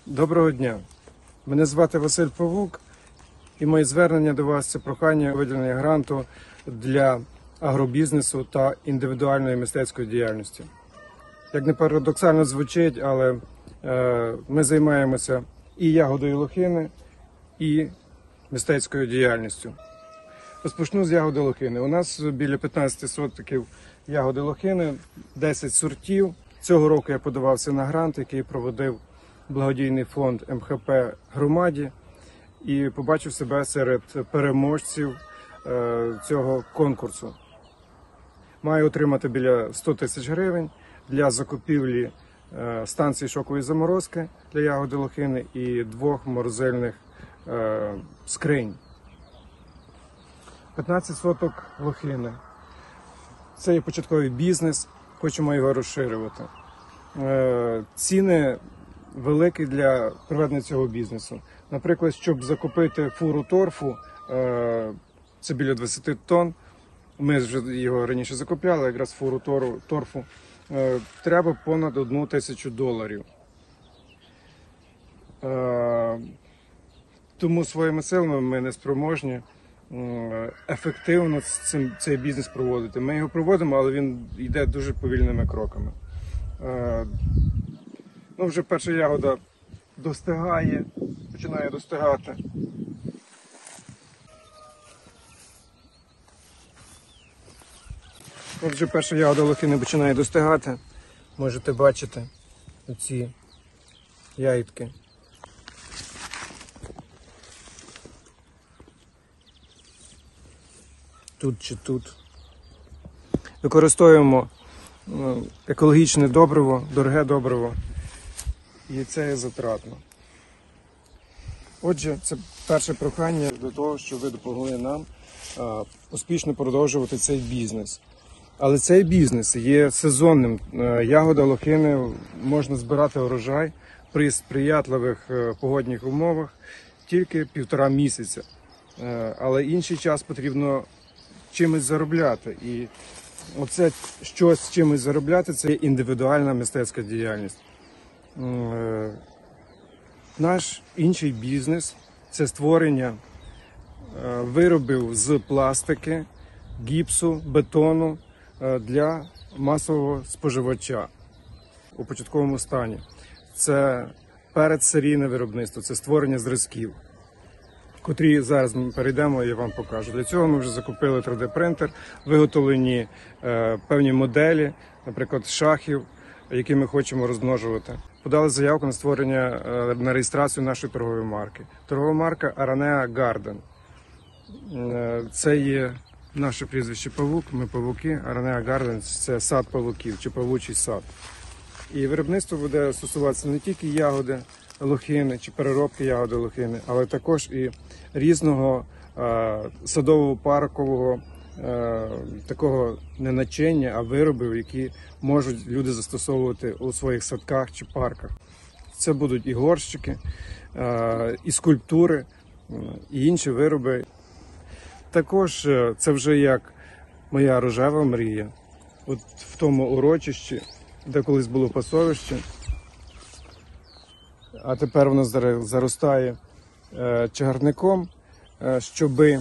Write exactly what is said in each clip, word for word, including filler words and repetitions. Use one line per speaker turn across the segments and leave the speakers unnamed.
Доброго дня! Мене звати Василь Павук, і моє звернення до вас – це прохання виділення гранту для агробізнесу та індивідуальної мистецької діяльності. Як не парадоксально звучить, але е, ми займаємося і ягодою лохини, і мистецькою діяльністю. Розпочну з ягоди лохини. У нас біля п'ятнадцять сотиків ягоди лохини, десять сортів. Цього року я подавався на грант, який проводив благодійний фонд ем ха пе «Громаді», і побачив себе серед переможців цього конкурсу. Маю отримати біля ста тисяч гривень для закупівлі станції шокової заморозки для ягоди лохини і двох морозильних скринь. п'ятнадцять соток лохини. Це є початковий бізнес, хочемо його розширювати. Ціни великі для проведення цього бізнесу. Наприклад, щоб закупити фуру торфу, це біля двадцять тонн, ми вже його раніше закупляли, якраз фуру торфу, треба понад одну тисячу доларів. Тому своїми силами ми не спроможні ефективно цим, цей бізнес проводити. Ми його проводимо, але він йде дуже повільними кроками. Ну, вже перша ягода достигає, починає достигати. От вже перша ягода лохини починає достигати. Можете бачити оці ягідки. Тут чи тут. Використовуємо екологічне добриво, дороге добриво. І це є затратно. Отже, це перше прохання до того, щоб ви допомогли нам а, успішно продовжувати цей бізнес. Але цей бізнес є сезонним. Ягода лохини можна збирати урожай при сприятливих погодних умовах тільки півтора місяця. Але інший час потрібно чимось заробляти. І оце щось чимось заробляти – це є індивідуальна мистецька діяльність. Наш інший бізнес – це створення виробів з пластики, гіпсу, бетону для масового споживача у початковому стані. Це передсерійне виробництво, це створення зразків, котрі зараз ми перейдемо і я вам покажу. Для цього ми вже закупили три де принтер, виготовлені е, певні моделі, наприклад, шахів, які ми хочемо розмножувати. Подали заявку на створення, е, на реєстрацію нашої торгової марки. Торгова марка Aranea Garden. Е, це є наше прізвище Павук, ми павуки. Aranea Garden – це сад павуків чи павучий сад. І виробництво буде стосуватися не тільки ягоди лохини чи переробки ягоди лохини, але також і різного е, садового паркового е, такого не начиння, а виробів, які можуть люди застосовувати у своїх садках чи парках. Це будуть і горщики, е, і скульптури, і інші вироби. Також е, це вже як моя рожева мрія. От в тому урочищі, де колись було пасовище, а тепер воно заростає е, чагарником, е, щоби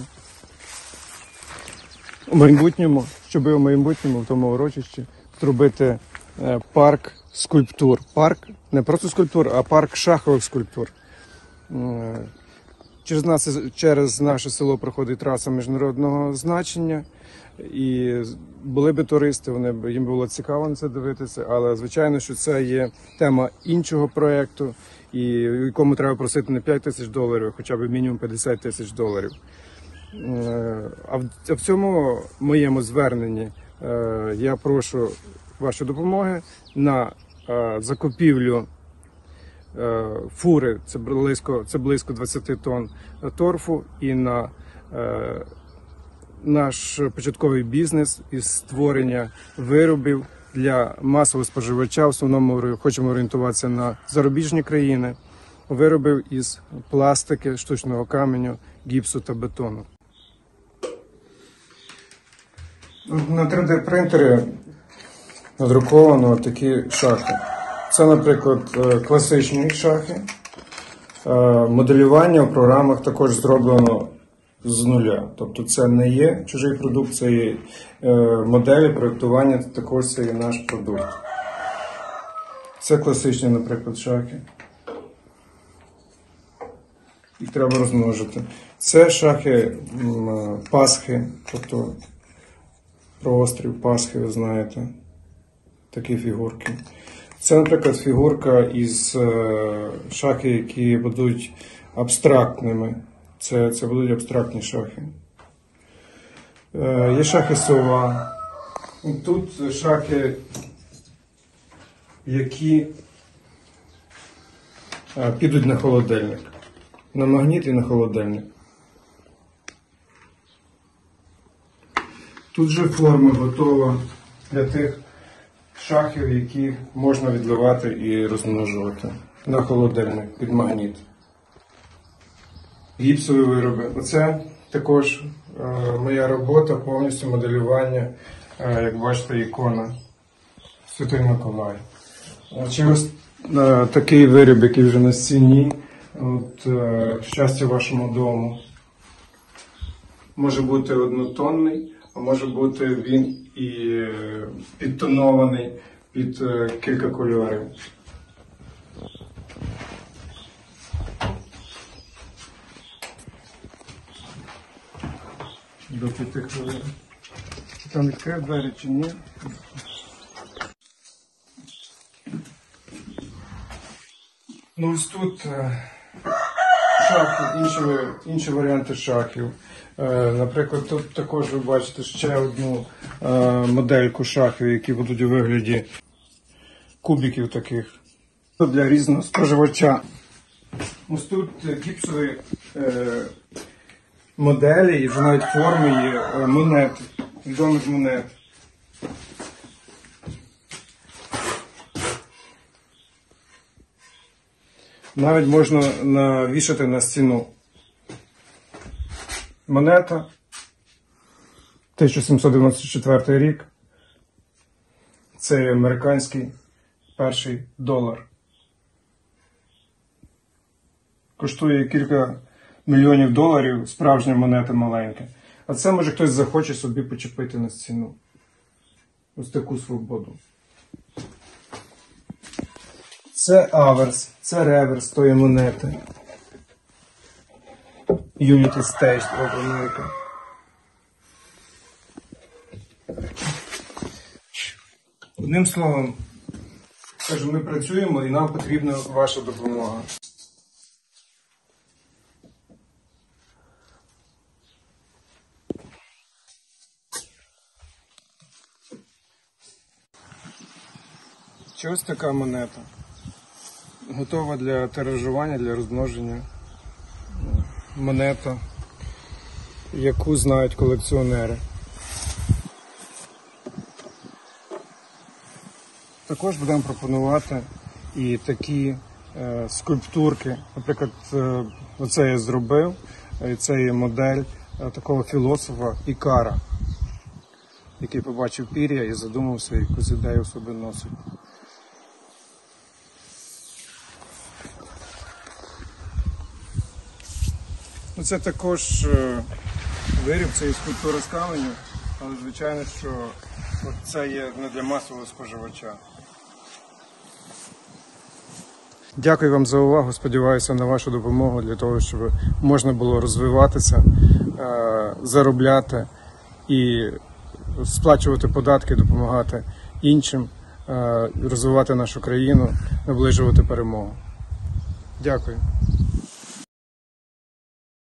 у майбутньому, щоби у майбутньому в тому урочищі зробити е, парк скульптур. Парк, не просто скульптур, а парк шахових скульптур. Е, через, нас, через наше село проходить траса міжнародного значення, і були би туристи, вони б, їм було цікаво на це дивитися, але звичайно, що це є тема іншого проєкту, і в якому треба просити не п'ять тисяч доларів, а хоча б мінімум п'ятдесят тисяч доларів. А в цьому моєму зверненні я прошу вашої допомоги на закупівлю фури, це близько, це близько двадцять тонн торфу, і на наш початковий бізнес із створення виробів для масового споживача. В основному хочемо орієнтуватися на зарубіжні країни, виробів із пластики, штучного каменю, гіпсу та бетону. На три де принтері надруковано такі шахи. Це, наприклад, класичні шахи, Моделювання в програмах також зроблено з нуля. Тобто це не є чужий продукт, це є моделі, проєктування, також це є наш продукт. Це класичні, наприклад, шахи. Їх треба розмножити. Це шахи Пасхи, тобто про острів Пасхи, ви знаєте, такі фігурки. Це, наприклад, фігурка із шахи, які будуть абстрактними. Це, це будуть абстрактні шахи. Є шахи сова. Тут шахи, які підуть на холодильник. На магніт і на холодильник. Тут же форма готова для тих шахів, які можна відливати і розмножувати на холодильник під магніт. Гіпсові вироби. Оце також е, моя робота, повністю моделювання, е, як бачите, ікона Святий Миколай. Через е, такий виріб, який вже на стіні, от, е, щастя вашому дому. Може бути однотонний, а може бути він і е, підтонований під е, кілька кольорів. До п'яти хвилин. Там відкрив двері чи ні? Ну ось тут шахи, інші, інші варіанти шахів. Наприклад, тут також ви бачите ще одну модельку шахів, які будуть у вигляді кубиків таких. Для різного споживача. Ось тут гіпсові моделі і вже навіть форми є монет, відомих монет. Навіть можна навішати на стіну. Монета, тисяча сімсот дев'яносто четвертий рік. Це американський перший долар. Коштує кілька мільйонів доларів, справжня монета маленька. А це може хтось захоче собі почепити на стіну. Ось таку свободу. Це аверс, це реверс тої монети. Unity Stage of America. Одним словом, кажу, ми працюємо і нам потрібна ваша допомога. Ось така монета. Готова для тиражування, для розмноження. Монета, яку знають колекціонери. Також будемо пропонувати і такі е, скульптурки. Наприклад, е, оце я зробив, і це є модель е, такого філософа Ікара, який побачив пір'я і задумався, якусь ідею в собі носить. Це також виріб, це і скульптура з каменю, але звичайно, що це є не для масового споживача. Дякую вам за увагу, сподіваюся на вашу допомогу для того, щоб можна було розвиватися, заробляти і сплачувати податки, допомагати іншим, розвивати нашу країну, наближувати перемогу. Дякую.